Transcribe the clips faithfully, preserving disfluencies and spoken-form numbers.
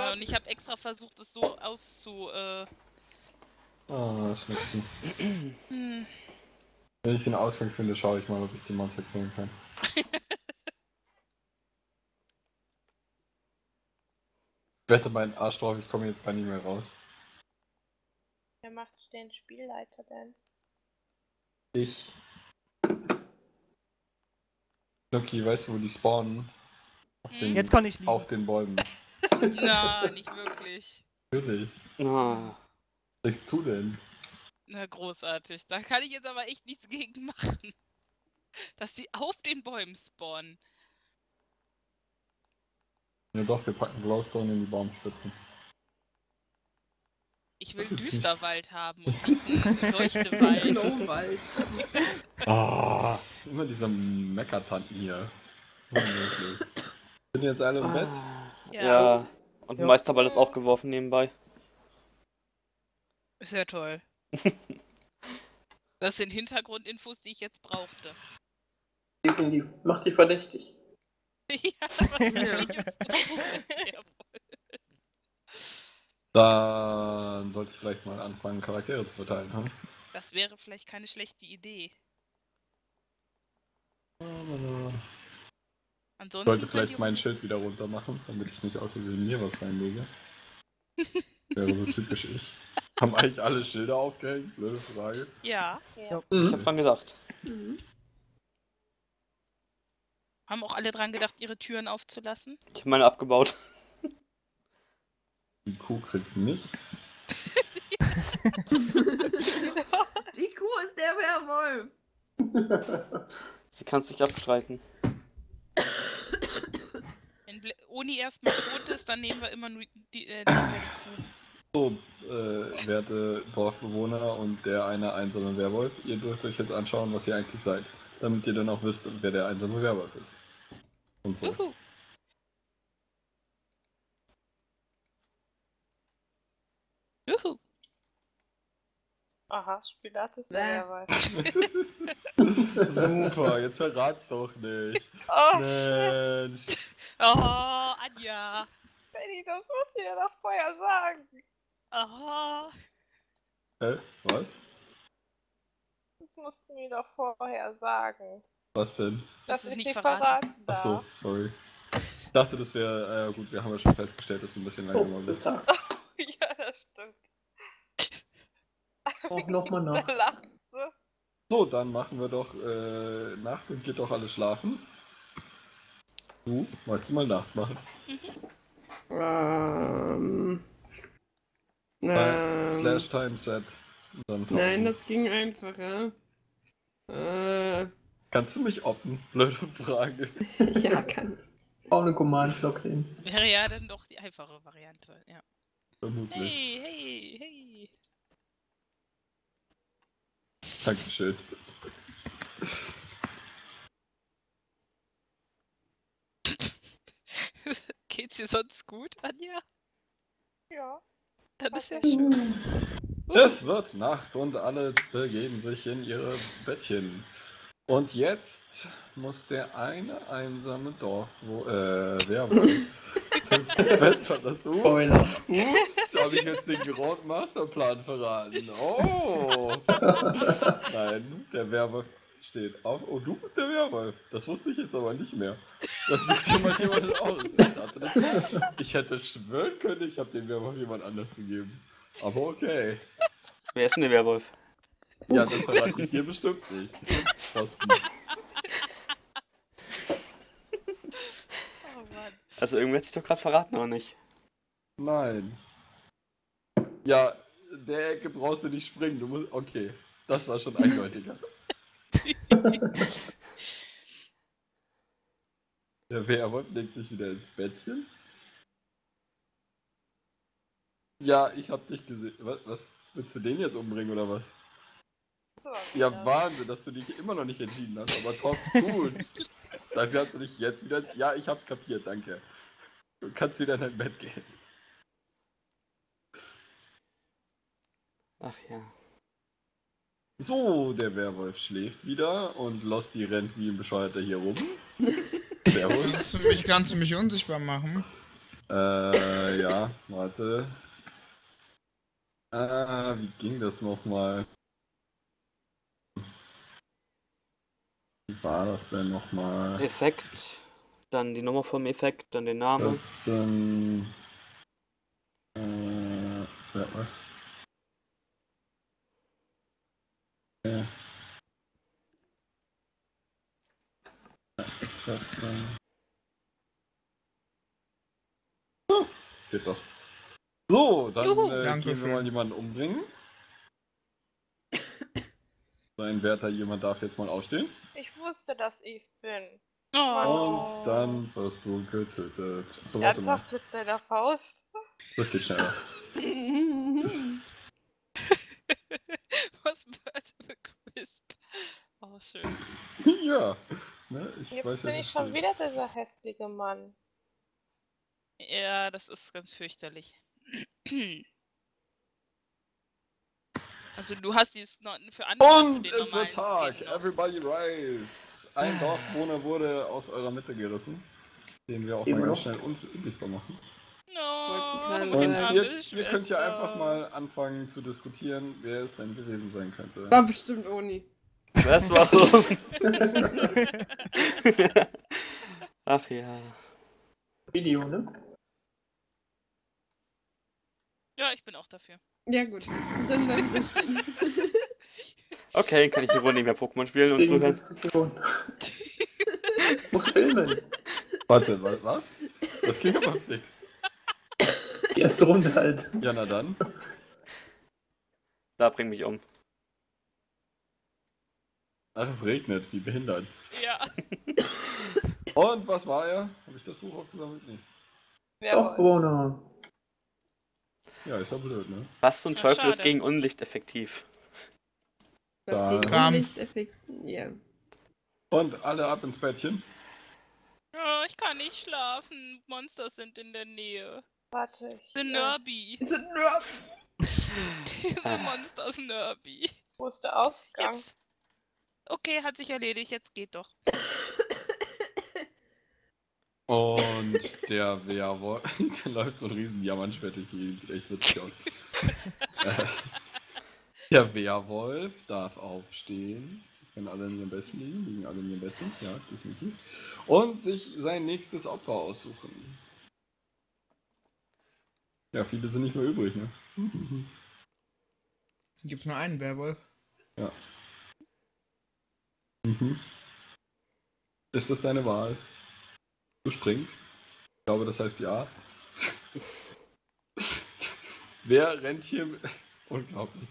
Ja, und ich habe extra versucht, es so auszu... Äh... Ah, Schnipsen. hm. Wenn ich den Ausgang finde, schaue ich mal, ob ich die Monster killen kann. Ich wette meinen Arsch drauf, ich komme jetzt gar nicht mehr raus. Wer macht den Spielleiter denn? Ich. Nuki, weißt du, wo die spawnen? Auf den, Jetzt kann ich liegen. Auf den Bäumen. Na, nicht wirklich. Natürlich. Ah. Was denkst du denn? Na, großartig. Da kann ich jetzt aber echt nichts gegen machen. Dass die auf den Bäumen spawnen. Ja doch, wir packen Glowstone in die Baumspitzen. Ich will einen Düsterwald haben und nicht einen Leuchtewald. Glowwald. Ah, immer diese Meckertanten hier. Unmöglich. Sind jetzt alle im Bett? Ja. Ja. Und Ja. Meisterball ist auch geworfen nebenbei. Ist ja toll. Das sind Hintergrundinfos, die ich jetzt brauchte. Definitiv. Mach dich verdächtig. Ja, wahrscheinlich ist das Dann sollte ich vielleicht mal anfangen, Charaktere zu verteilen, hm? Das wäre vielleicht keine schlechte Idee. Ich Ansonsten sollte könnt vielleicht ihr- mein Schild wieder runter machen, damit ich nicht aus Versehen mir was reinlege. Wäre so typisch ich. Haben eigentlich alle Schilder aufgehängt? Blöde Frage. Ja. Ja. Ich hab dran gedacht. Mhm. Haben auch alle dran gedacht, ihre Türen aufzulassen? Ich hab meine abgebaut. Die Kuh kriegt nichts. Die Kuh ist der Werwolf. Sie kann es nicht abstreiten. Wenn Bl- Oni erstmal tot ist, dann nehmen wir immer nur die, äh, nehmen wir die Kuh. So, äh, werte Dorfbewohner und der eine einsame Werwolf, ihr dürft euch jetzt anschauen, was ihr eigentlich seid. Damit ihr dann auch wisst, wer der einsame Werwolf ist. Und so. Uhu. Uhu. Aha, Spinat ist der Bäh. Werwolf. Super, jetzt verrat's doch nicht. Oh, Mensch. Oh, Anja. Benny, das musst du ja doch vorher sagen. Oh. Hä? Was? Das musst du mir doch vorher sagen. Was denn? Dass ist ich nicht sie verraten. verraten Ach darf. so, sorry. Ich dachte, das wäre, äh, gut, wir haben ja schon festgestellt, dass du ein bisschen Oh, langsamer es bist. ist da. Ja, das stimmt. Auch nochmal nach. Da lacht sie. So, dann machen wir doch äh, Nacht und geht doch alle schlafen. Du, magst du mal Nacht machen? Ähm. Time, ähm slash Time Set. Dann nein, das ging einfacher. Äh, Kannst du mich oppen? Blöde Frage. ja, kann ich. Auch eine Command-Block hin. Wäre ja dann doch die einfache Variante, ja. Vermutlich. Hey, hey, hey. Dankeschön. Geht's dir sonst gut, Anja? Ja. Dann ist ja schön. Es wird Nacht und alle begeben sich in ihre Bettchen. Und jetzt muss der eine einsame Dorf, wo, äh, Werwolf, das Bett verlassen. Spoiler. Ups, habe ich jetzt den Grand Masterplan verraten. Oh! Nein, der Werwolf steht auf. Oh, du bist der Werwolf. Das wusste ich jetzt aber nicht mehr. Das sieht jemand jemand aus. Ich, dachte, das, ich hätte schwören können, ich habe den Werwolf jemand anders gegeben. Aber okay. Wer ist denn der Werwolf? Ja, das verrate ich dir bestimmt nicht. Posten. Oh Mann. Also irgendwer hat sich doch gerade verraten, oder nicht? Nein. Ja, der Ecke brauchst du nicht springen. Du musst. Okay, das war schon eindeutiger. Der Werwolf legt sich wieder ins Bettchen. Ja, ich hab dich gesehen. Was, was? Willst du den jetzt umbringen oder was? So, Ja, wieder. Wahnsinn, dass du dich immer noch nicht entschieden hast, aber top, gut. Dafür hast du dich jetzt wieder. Ja, ich hab's kapiert, danke. Du kannst wieder in dein Bett gehen. Ach ja. So, der Werwolf schläft wieder und Losty rennt wie ein Bescheuerter hier rum. Servus. Kannst du mich, kannst du mich unsichtbar machen? Äh, ja, warte. Ah, wie ging das nochmal? Wie war das denn nochmal? Effekt, dann die Nummer vom Effekt, dann den Namen. vierzehn. Äh, ja, was? Okay. vierzehn. Oh, geht doch. So, dann Juhu. äh, gehen wir Dankeschön. mal jemanden umbringen. Sein Wärter, jemand darf jetzt mal aufstehen. Ich wusste, dass ich's bin. Oh. Und dann wirst du getötet. So, warte mal. Ernsthaft mit deiner Faust? Das geht schneller. Was wird für Crisp? Oh, schön. Ja. Ne, ich Jetzt weiß ja bin ich nicht, schon wie- wieder dieser heftige Mann. Ja, das ist ganz fürchterlich. Also du hast dies noch für andere für Und den es normalen wird Tag. Skin noch. Everybody rise. Ein Dorfbewohner wurde aus eurer Mitte gerissen. Den wir auch Immer mal ganz noch? schnell un unsichtbar machen. Wollt's No, gerade Und sagen. arme ihr, ihr könnt ja Schwester. einfach mal anfangen zu diskutieren, wer es denn gewesen sein könnte. War bestimmt Oni. Das war los. Ach ja. Video, ne? Ja, ich bin auch dafür. Ja gut, dann darf ich das stehen. Okay, kann ich hier wohl nicht mehr Pokémon spielen und Wegen zuhören. Diskussion. Muss filmen. Warte, wa- was? Das ging aber sechs. Die erste Runde halt. Ja, na dann. Da bring mich um. Ach, es regnet, wie behindert. Ja. Und was war er? Habe ich das Buch aufgesammelt? Nee. Wer Doch, Bewohner. Ja, ist ja blöd, ne? Was zum Ja, Teufel ist schade. gegen Unlicht effektiv? Das Da. gegen Kampf. Unlichteffekt. Ja. Und alle ab ins Bettchen. Oh, ich kann nicht schlafen. Monster sind in der Nähe. Warte, ich. The äh, Nerby. Ist es nur Diese Monsters Nerby. Wo ist der Ausgang? Jetzt. Okay, hat sich erledigt. Jetzt geht doch. Und der Werwolf, da läuft so ein riesen Diamantschwert durch die Gegend, sieht echt witzig aus. Äh, der Werwolf darf aufstehen. Können alle in ihrem Bettchen liegen, liegen alle in ihrem Bettchen, ja, definitiv. Und sich sein nächstes Opfer aussuchen. Ja, viele sind nicht mehr übrig, ne? Gibt's nur einen Werwolf? Ja. Mhm. Ist das deine Wahl? Du springst? Ich glaube, das heißt ja. Wer rennt hier? mit- Unglaublich.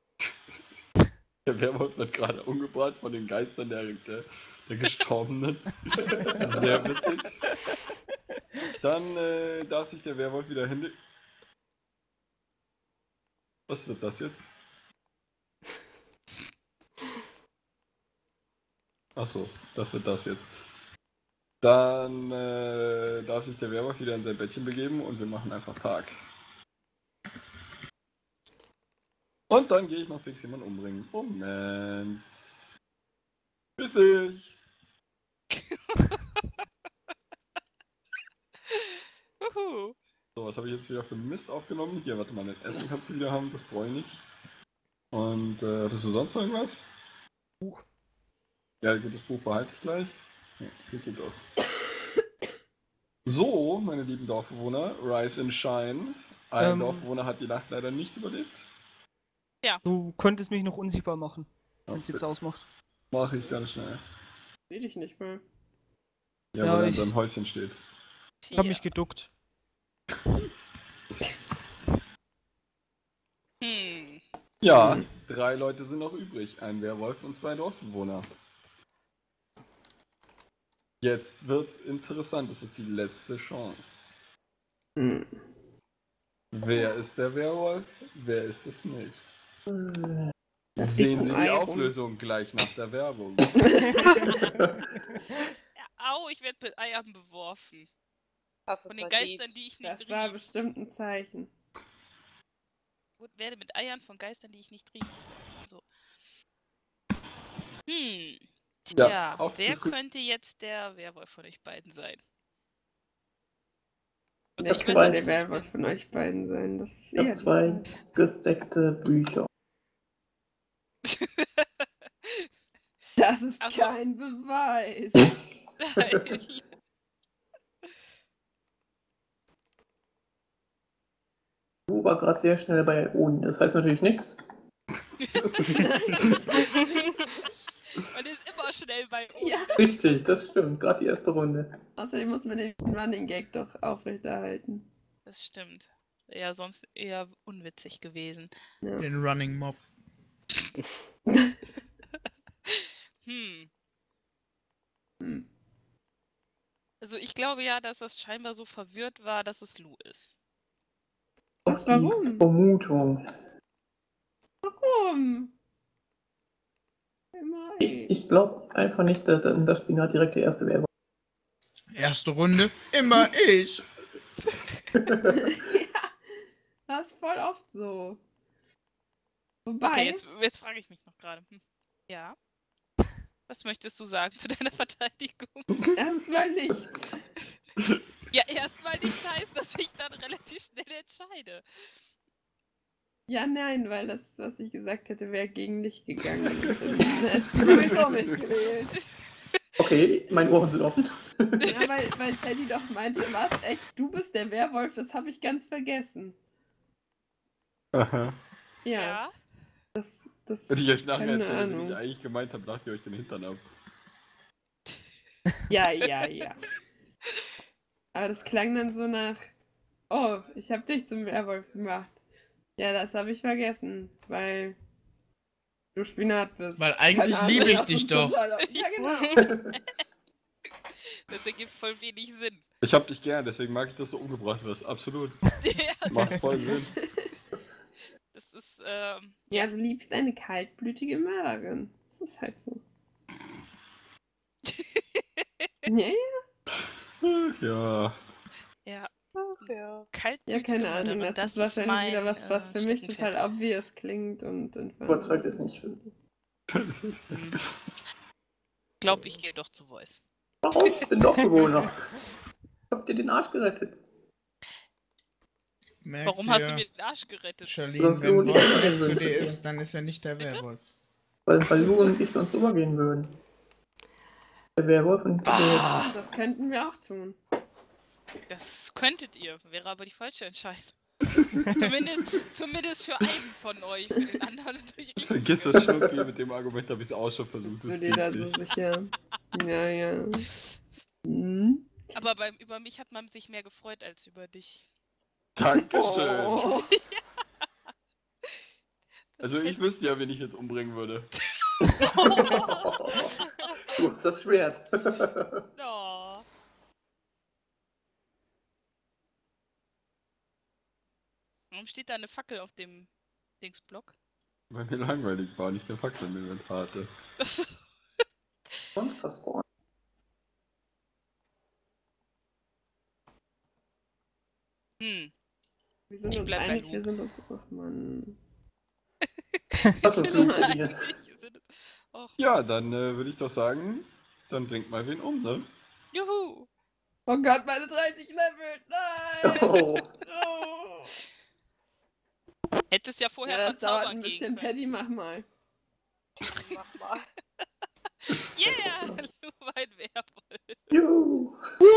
Der Werwolf wird gerade umgebracht von den Geistern der, der, der Gestorbenen. Sehr witzig. Dann äh, darf sich der Werwolf wieder hin. Was wird das jetzt? Achso, das wird das jetzt. Dann äh, darf sich der Werwolf wieder in sein Bettchen begeben und wir machen einfach Tag. Und dann gehe ich noch fix jemanden umbringen. Moment. Grüß dich. Uhu. So, was habe ich jetzt wieder für Mist aufgenommen? Hier, warte mal, das Essen kannst du wieder haben, das brauche ich nicht. Und äh, hattest du sonst noch irgendwas? Buch. Ja, gut, das Buch behalte ich gleich. Ja, sieht gut aus. So, meine lieben Dorfbewohner, Rise and Shine. Ein Ähm. Dorfbewohner hat die Nacht leider nicht überlebt. Du könntest mich noch unsichtbar machen, wenn es Okay. jetzt ausmacht. Mache ich ganz schnell. Seh dich nicht mal. Ja, Ja, weil er in ich- seinem Häuschen steht. Ich hab Tja. mich geduckt. Hm. Ja, Mhm. drei Leute sind noch übrig. Ein Werwolf und zwei Dorfbewohner. Jetzt wird's interessant. Das ist die letzte Chance. Hm. Wer ist der Werwolf? Wer ist es nicht? Das Sehen ein Sie die Ei rum. Auflösung gleich nach der Werbung. Ja, au, ich werde mit Eiern beworfen. Hast du Von den verdient. Geistern, die ich nicht Das war rief. bestimmt ein Zeichen. Gut, werde mit Eiern von Geistern, die ich nicht rief. So. Hm. Ja, Tja, auf wer Disku- könnte jetzt der Werwolf von euch beiden sein? Also Ich ich hab weiß zwei. das Der nicht Werwolf mehr. von euch beiden sein. Das ist Ich habe eher zwei gesteckte Bücher. Das ist Ach so. kein Beweis. Nein. Du war gerade sehr schnell bei Oni. Das heißt natürlich nichts. Man ist immer schnell bei uns. Ja. Richtig, das stimmt. Gerade die erste Runde. Außerdem muss man den Running Gag doch aufrechterhalten. Das stimmt. Ja, sonst eher unwitzig gewesen. Ja. Den Running Mob. Hm. Hm. Also ich glaube ja, dass das scheinbar so verwirrt war, dass es Lou ist. Was, Die warum? Vermutung. Warum? Immer Ich, ich glaube einfach nicht, dass dass das Spinat direkt der erste Werwolf. Erste Runde, immer ich. Ja, das ist voll oft so. Wobei, Okay, jetzt, jetzt frage ich mich noch gerade. Hm. Ja? Was möchtest du sagen zu deiner Verteidigung? erstmal nichts. Ja, erstmal nichts heißt, dass ich dann relativ schnell entscheide. Ja, nein, weil das, was ich gesagt hätte, wäre gegen dich gegangen. Und dann hättest du sowieso mitgewählt. Okay, meine Ohren sind offen. Ja, weil, weil Teddy doch meinte, was? Echt, du bist der Werwolf? Das habe ich ganz vergessen. Aha. Ja, Ja? das, das, Und ich euch nachher keine erzähle, wie Ahnung. ich eigentlich gemeint habe, lacht ihr euch den Hintern ab. Ja, ja, ja. Aber das klang dann so nach, oh, ich habe dich zum Werwolf gemacht. Ja, das habe ich vergessen, weil du Spinat bist. Weil eigentlich Keine Ahnung, liebe ich lass dich uns doch. total- Ja, genau. Das ergibt voll wenig Sinn. Ich hab dich gern, deswegen mag ich, dass du umgebracht wirst. Absolut. Ja, Macht voll Sinn. das ist, ähm, Ja, du liebst eine kaltblütige Mörderin. Das ist halt so. Ja, ja, Ach, ja. ja, Ach ja. kaltblütige ja, keine Mörderin. Ahnung. Das, Das ist wahrscheinlich mein, wieder was, was äh, für mich Steckenpferd. total obvious klingt und, und Überzeugt ist nicht. Hm. Glaub, ich gehe doch zu Voice. Warum? Ich bin Dorfbewohner. Habt ihr den Arsch gerettet? Merkt Warum hast du ihr, mir den Arsch gerettet? Charlene, Sonst wenn Lou nicht Wolf reden nett zu würde, dir bitte. ist, dann ist er nicht der Bitte? Werwolf. Weil, weil Lu und ich sonst rübergehen würden. Der Werwolf und Ah, das könnten wir auch tun. Das könntet ihr, wäre aber die falsche Entscheidung. zumindest, zumindest für einen von euch, für den anderen natürlich richtig. Vergiss das Schnucki, mit dem Argument habe ich es auch schon versucht. Bist du das dir da geht so nicht. sicher? Ja, ja. Hm? Aber beim, über mich hat man sich mehr gefreut als über dich. Dankeschön. Oh. Das Also ich heißt- wüsste ja, wen ich jetzt umbringen würde. Du hast das Schwert. Oh. Warum steht da eine Fackel auf dem Dingsblock? Weil mir langweilig war, nicht der Faxel im Inventar hatte. Sonst was vor. Hm. Wir sind Ich uns bleib bei einig, Lu. wir sind uns. Ach Mann. Was Wir ist sind das uns bei dir? einig, wir sind uns- Och, Ja, dann äh, würde ich doch sagen, dann bringt mal wen um, ne? juhu! Oh Gott, meine dreißig Level! Nein! Oh, Oh. Hättest ja vorher Ja, das dauert verzaubern ein gehen bisschen. können. Teddy, mach mal. Mach mal. Yeah! Lu war ein Werwolf. juhu.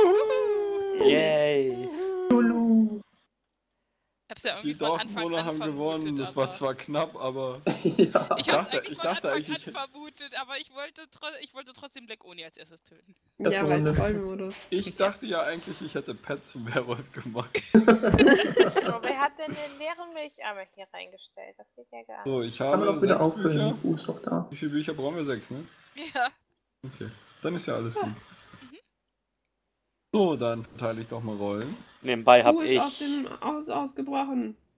Yay! Lulu. Ich hab's ja Die irgendwie von Anfang Dorfbewohner an haben vermutet, gewonnen, das aber... war zwar knapp, aber Ja. Ich hab's dachte- eigentlich ich von dachte Anfang eigentlich- an vermutet, aber ich wollte, tro ich wollte trotzdem Black Oni als erstes töten. Das Ja, war weil Runde. Trollmodus. ich dachte ja eigentlich, ich hätte Pat zum Werwolf gemacht. So, wer hat denn den leeren Milcheimer hier reingestellt? Das geht ja gar nicht. So, ich Kann man habe auch wieder sechs auffüllen, Bücher. die Kuh ist doch da. Wie viele Bücher brauchen wir? Sechs, ne? Ja. Okay, dann ist ja alles gut. So, dann verteile ich doch mal Rollen. Nebenbei hab Kuh ist aus ich. dem Haus ausgebrochen.